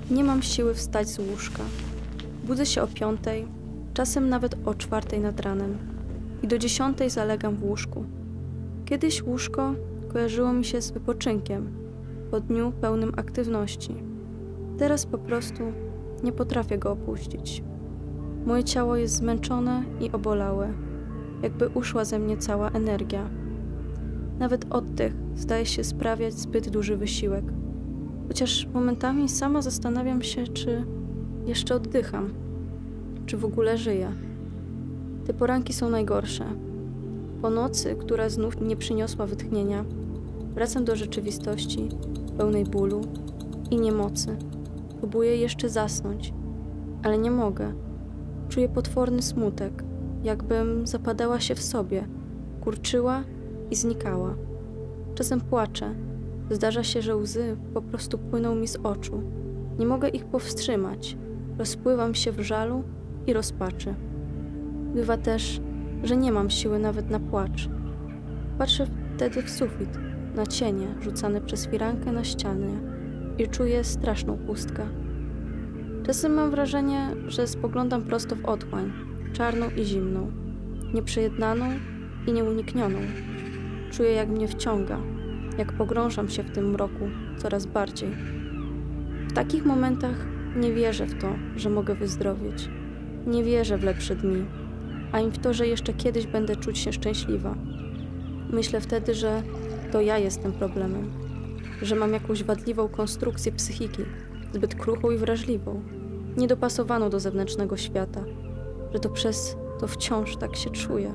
Nie mam siły wstać z łóżka. Budzę się o 5, czasem nawet o 4 nad ranem i do 10 zalegam w łóżku. Kiedyś łóżko kojarzyło mi się z wypoczynkiem po dniu pełnym aktywności. Teraz po prostu nie potrafię go opuścić. Moje ciało jest zmęczone i obolałe, jakby uszła ze mnie cała energia. Nawet oddech zdaje się sprawiać zbyt duży wysiłek, chociaż momentami sama zastanawiam się, czy jeszcze oddycham, czy w ogóle żyję. Te poranki są najgorsze. Po nocy, która znów nie przyniosła wytchnienia, wracam do rzeczywistości, pełnej bólu i niemocy. Próbuję jeszcze zasnąć, ale nie mogę. Czuję potworny smutek, jakbym zapadała się w sobie, kurczyła i znikała. Czasem płaczę. Zdarza się, że łzy po prostu płyną mi z oczu. Nie mogę ich powstrzymać. Rozpływam się w żalu i rozpaczy. Bywa też, że nie mam siły nawet na płacz. Patrzę wtedy w sufit, na cienie rzucane przez firankę na ścianie i czuję straszną pustkę. Czasem mam wrażenie, że spoglądam prosto w otchłań, czarną i zimną, nieprzejednaną i nieuniknioną. Czuję, jak mnie wciąga, jak pogrążam się w tym mroku coraz bardziej. W takich momentach nie wierzę w to, że mogę wyzdrowieć. Nie wierzę w lepsze dni, ani w to, że jeszcze kiedyś będę czuć się szczęśliwa. Myślę wtedy, że to ja jestem problemem, że mam jakąś wadliwą konstrukcję psychiki, zbyt kruchą i wrażliwą, niedopasowaną do zewnętrznego świata, że to przez to wciąż tak się czuję.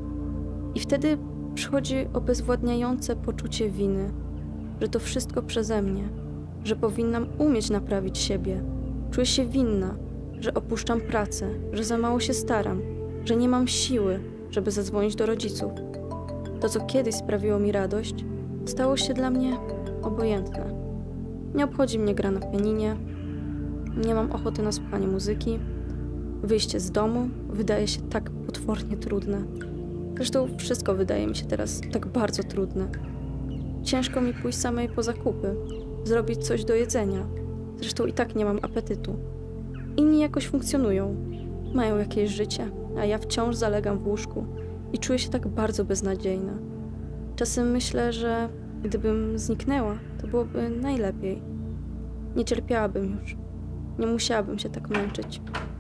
I wtedy przychodzi obezwładniające poczucie winy, że to wszystko przeze mnie, że powinnam umieć naprawić siebie. Czuję się winna, że opuszczam pracę, że za mało się staram, że nie mam siły, żeby zadzwonić do rodziców. To, co kiedyś sprawiło mi radość, stało się dla mnie obojętne. Nie obchodzi mnie gra na pianinie, nie mam ochoty na słuchanie muzyki. Wyjście z domu wydaje się tak potwornie trudne. Zresztą wszystko wydaje mi się teraz tak bardzo trudne. Ciężko mi pójść samej po zakupy, zrobić coś do jedzenia. Zresztą i tak nie mam apetytu. Inni jakoś funkcjonują, mają jakieś życie, a ja wciąż zalegam w łóżku i czuję się tak bardzo beznadziejna. Czasem myślę, że gdybym zniknęła, to byłoby najlepiej. Nie cierpiałabym już. Nie musiałabym się tak męczyć.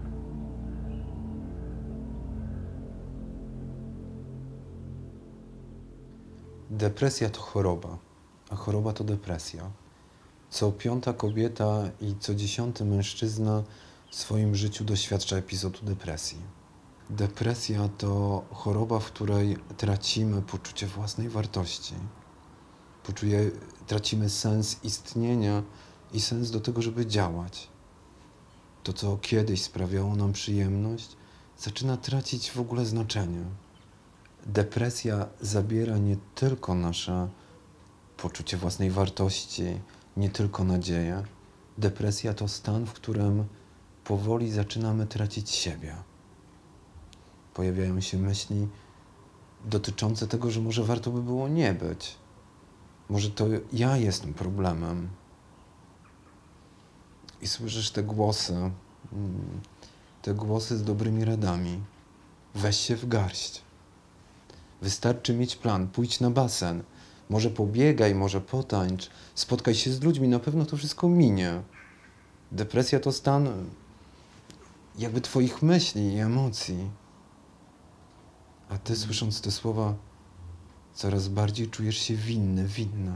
Depresja to choroba, a choroba to depresja. Co 5. kobieta i co 10. mężczyzna w swoim życiu doświadcza epizodu depresji. Depresja to choroba, w której tracimy poczucie własnej wartości. Tracimy sens istnienia i sens do tego, żeby działać. To, co kiedyś sprawiało nam przyjemność, zaczyna tracić w ogóle znaczenie. Depresja zabiera nie tylko nasze poczucie własnej wartości, nie tylko nadzieję. Depresja to stan, w którym powoli zaczynamy tracić siebie. Pojawiają się myśli dotyczące tego, że może warto by było nie być. Może to ja jestem problemem. I słyszysz te głosy z dobrymi radami. Weź się w garść. Wystarczy mieć plan, pójdź na basen. Może pobiegaj, może potańcz, spotkaj się z ludźmi, na pewno to wszystko minie. Depresja to stan jakby twoich myśli i emocji. A ty, słysząc te słowa, coraz bardziej czujesz się winna.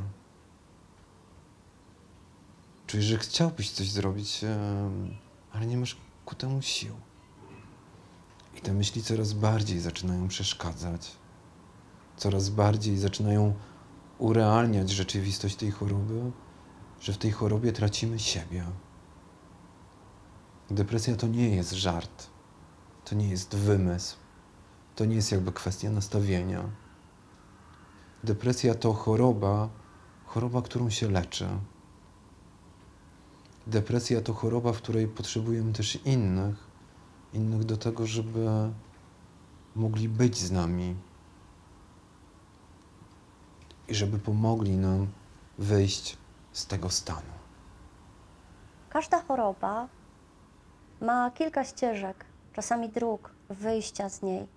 Czujesz, że chciałbyś coś zrobić, ale nie masz ku temu sił. I te myśli coraz bardziej zaczynają przeszkadzać. Coraz bardziej zaczynają urealniać rzeczywistość tej choroby, że w tej chorobie tracimy siebie. Depresja to nie jest żart, to nie jest wymysł, to nie jest jakby kwestia nastawienia. Depresja to choroba, którą się leczy. Depresja to choroba, w której potrzebujemy też innych do tego, żeby mogli być z nami i żeby pomogli nam wyjść z tego stanu. Każda choroba ma kilka ścieżek, czasami dróg wyjścia z niej.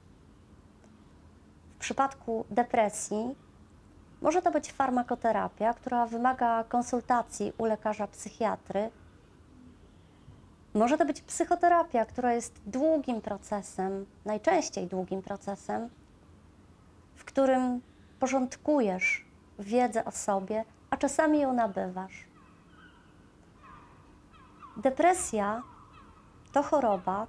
W przypadku depresji może to być farmakoterapia, która wymaga konsultacji u lekarza psychiatry. Może to być psychoterapia, która jest długim procesem, najczęściej długim procesem, w którym porządkujesz wiedzę o sobie, a czasami ją nabywasz. Depresja to choroba,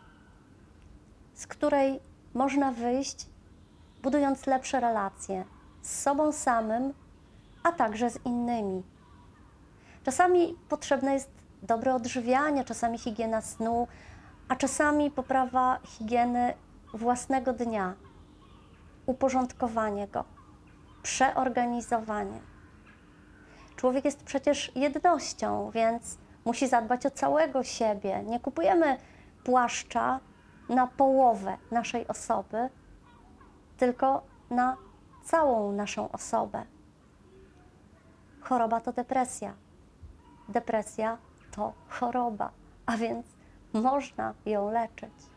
z której można wyjść, budując lepsze relacje z sobą samym, a także z innymi. Czasami potrzebne jest dobre odżywianie, czasami higiena snu, a czasami poprawa higieny własnego dnia, uporządkowanie go, przeorganizowanie. Człowiek jest przecież jednością, więc musi zadbać o całego siebie. Nie kupujemy płaszcza na połowę naszej osoby, tylko na całą naszą osobę. Choroba to depresja. Depresja to choroba, a więc można ją leczyć.